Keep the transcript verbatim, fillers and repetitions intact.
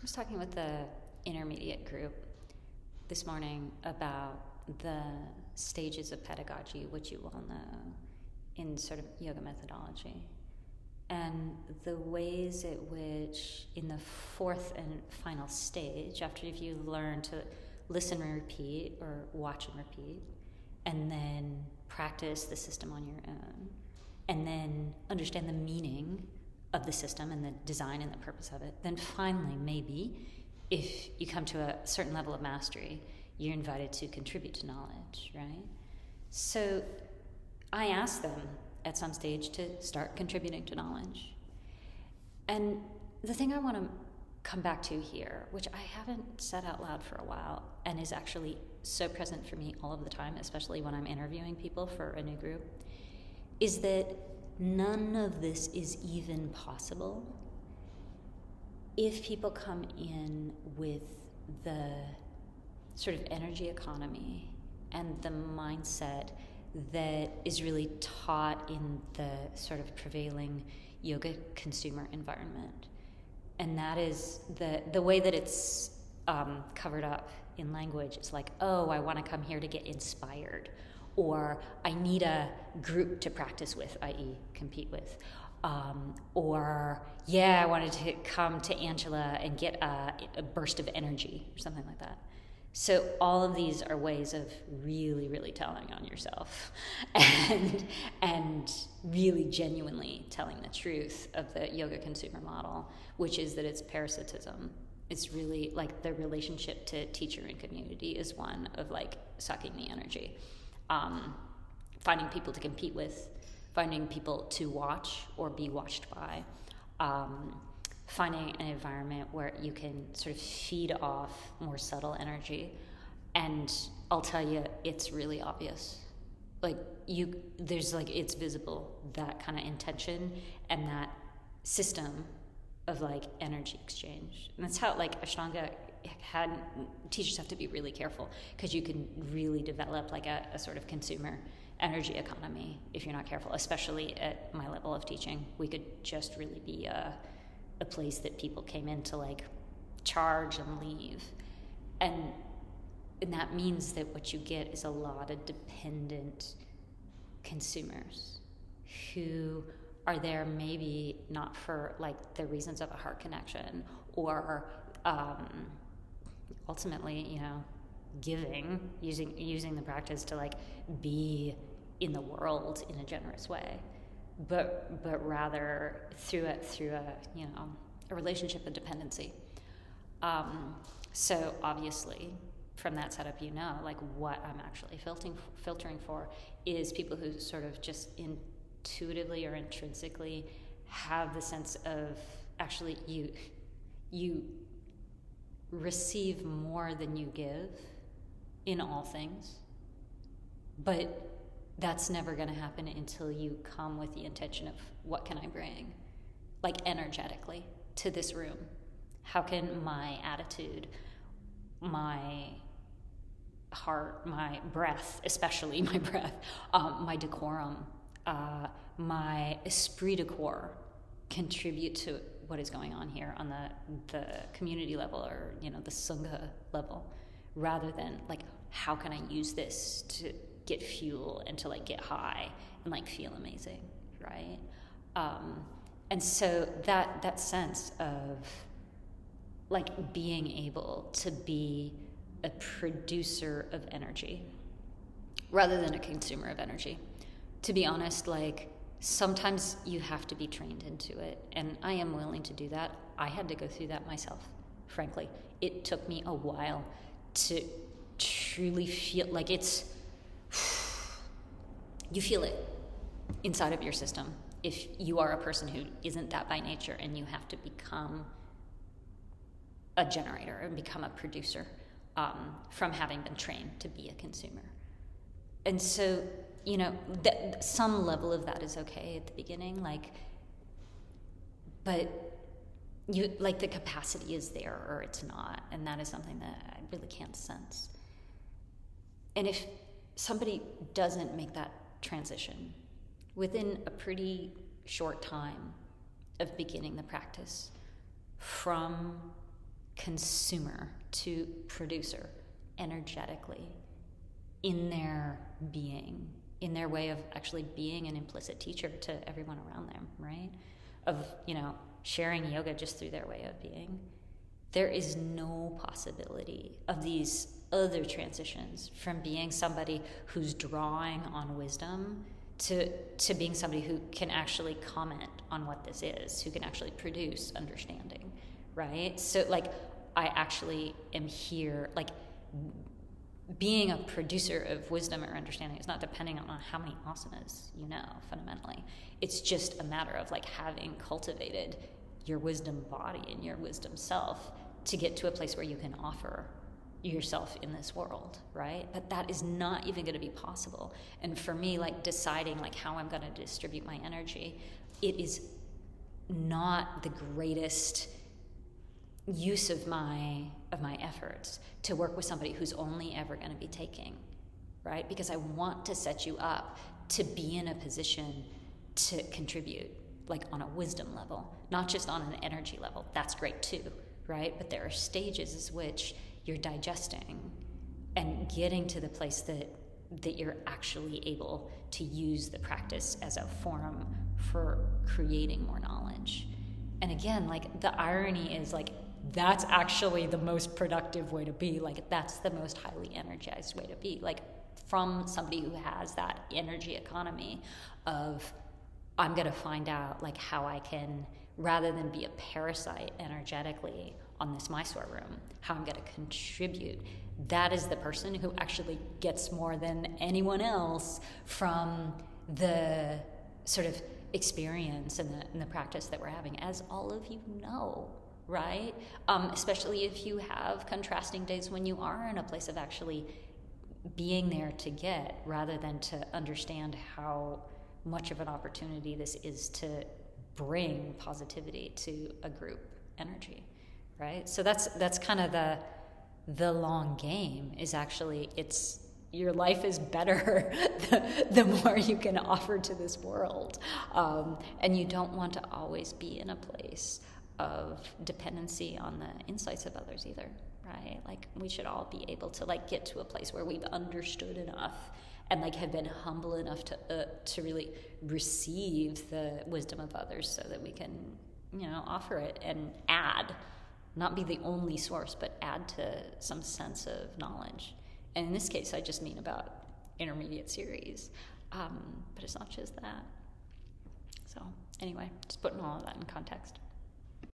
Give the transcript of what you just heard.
was talking with the intermediate group this morning about the stages of pedagogy, which you all know in sort of yoga methodology, and the ways at which in the fourth and final stage, after you learn to listen and repeat or watch and repeat, and then practice the system on your own, and then understand the meaning of the system and the design and the purpose of it, then finally, maybe, if you come to a certain level of mastery, you're invited to contribute to knowledge, right? So I asked them at some stage to start contributing to knowledge. And the thing I want to come back to here, which I haven't said out loud for a while and is actually so present for me all of the time, especially when I'm interviewing people for a new group, is that none of this is even possible if people come in with the sort of energy economy and the mindset that is really taught in the sort of prevailing yoga consumer environment. And that is the the way that it's um, covered up in language. It's like, oh, I want to come here to get inspired, or I need a group to practice with, that is compete with. Um, or, yeah, I wanted to come to Angela and get a, a burst of energy, or something like that. So all of these are ways of really, really telling on yourself and, and really genuinely telling the truth of the yoga consumer model, which is that it's parasitism. It's really like the relationship to teacher and community is one of like sucking the energy. Um, finding people to compete with, finding people to watch or be watched by, um, finding an environment where you can sort of feed off more subtle energy. And I'll tell you, it's really obvious. Like you, there's like, it's visible, that kind of intention and that system of like energy exchange. And that's how like Ashtanga had, teachers have to be really careful because you can really develop like a, a sort of consumer energy economy if you're not careful, especially at my level of teaching. We could just really be a, a place that people came in to like charge and leave. And, and that means that what you get is a lot of dependent consumers who are there maybe not for like the reasons of a heart connection or um, ultimately, you know, giving, using using the practice to like be in the world in a generous way, but but rather through a through a you know a relationship of dependency. Um, so obviously, from that setup, you know, like what I'm actually filtering filtering for is people who sort of just intuitively or intrinsically have the sense of actually you you receive more than you give in all things, but that's never going to happen until you come with the intention of what can I bring, like energetically, to this room. How can my attitude, my heart, my breath, especially my breath, um, my decorum, uh, my esprit de corps contribute to what is going on here on the the community level or you know the sangha level, rather than like how can I use this to get fuel and to like get high and like feel amazing, right? Um, and so that that sense of like being able to be a producer of energy rather than a consumer of energy. To be honest, like sometimes you have to be trained into it, and I am willing to do that. I had to go through that myself, frankly. It took me a while to truly feel like it's, you feel it inside of your system if you are a person who isn't that by nature and you have to become a generator and become a producer um, from having been trained to be a consumer. And so, you know, th- some level of that is okay at the beginning, like, but you like the capacity is there or it's not, and that is something that I really can't sense. And if somebody doesn't make that transition within a pretty short time of beginning the practice from consumer to producer energetically in their being, in their way of actually being an implicit teacher to everyone around them, right? Of, you know, sharing yoga just through their way of being. There is no possibility of these other transitions from being somebody who's drawing on wisdom to to being somebody who can actually comment on what this is, who can actually produce understanding, right? So like I actually am here, like being a producer of wisdom or understanding is not depending on how many asanas you know, fundamentally. It's just a matter of like having cultivated your wisdom body and your wisdom self to get to a place where you can offer yourself in this world, right? But that is not even going to be possible. And for me, like deciding like how I'm going to distribute my energy, it is not the greatest use of my of my efforts to work with somebody who's only ever going to be taking, right? Because I want to set you up to be in a position to contribute, like on a wisdom level, not just on an energy level. That's great too, right? But there are stages as which you're digesting and getting to the place that that you're actually able to use the practice as a forum for creating more knowledge. And again, like the irony is like that's actually the most productive way to be. Like that's the most highly energized way to be. Like from somebody who has that energy economy of I'm going to find out like how I can, rather than be a parasite energetically on this Mysore room, how I'm going to contribute. That is the person who actually gets more than anyone else from the sort of experience and the, and the practice that we're having, as all of you know, right? Um, especially if you have contrasting days when you are in a place of actually being there to get, rather than to understand how much of an opportunity this is to bring positivity to a group energy, right? So that's that's kind of the the long game. Is actually it's your life is better the, the more you can offer to this world, um, and you don't want to always be in a place of dependency on the insights of others either, right? Like we should all be able to like get to a place where we've understood enough and like have been humble enough to uh, to really receive the wisdom of others, so that we can, you know, offer it and add, not be the only source, but add to some sense of knowledge. And in this case, I just mean about intermediate series, um, but it's not just that. So anyway, just putting all of that in context.